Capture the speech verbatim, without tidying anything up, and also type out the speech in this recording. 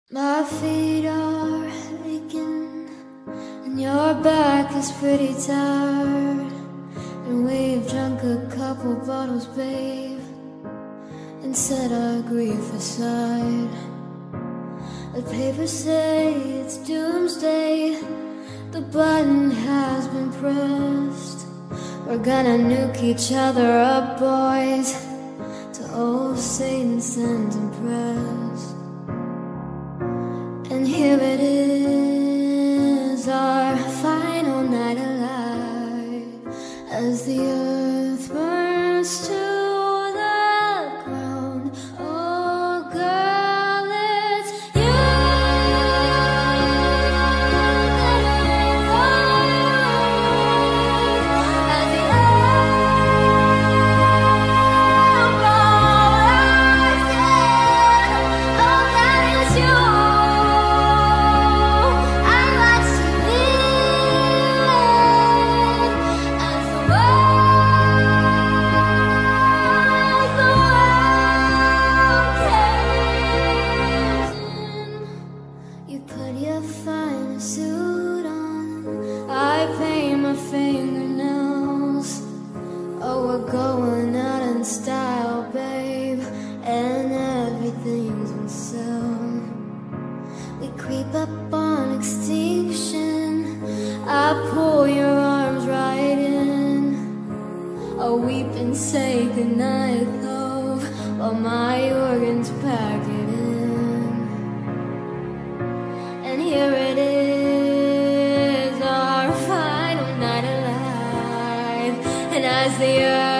My feet are aching, and your back is pretty tired. And we've drunk a couple bottles, babe, and set our grief aside. The papers say it's doomsday, the button has been pressed. We're gonna nuke each other up, boys, to old Satan sends impressed. And here it is, our final night alive, as the earth burns to the ground. Oh girl, it's you that I love. As the earth burns, oh that is you. Suit on, I paint my fingernails. Oh, we're going out in style, babe, and everything's on sale. We creep up on extinction, I pull your arms right in. I weep and say goodnight, love, while my organs pack it in. And here it is, our final night alive, and as the earth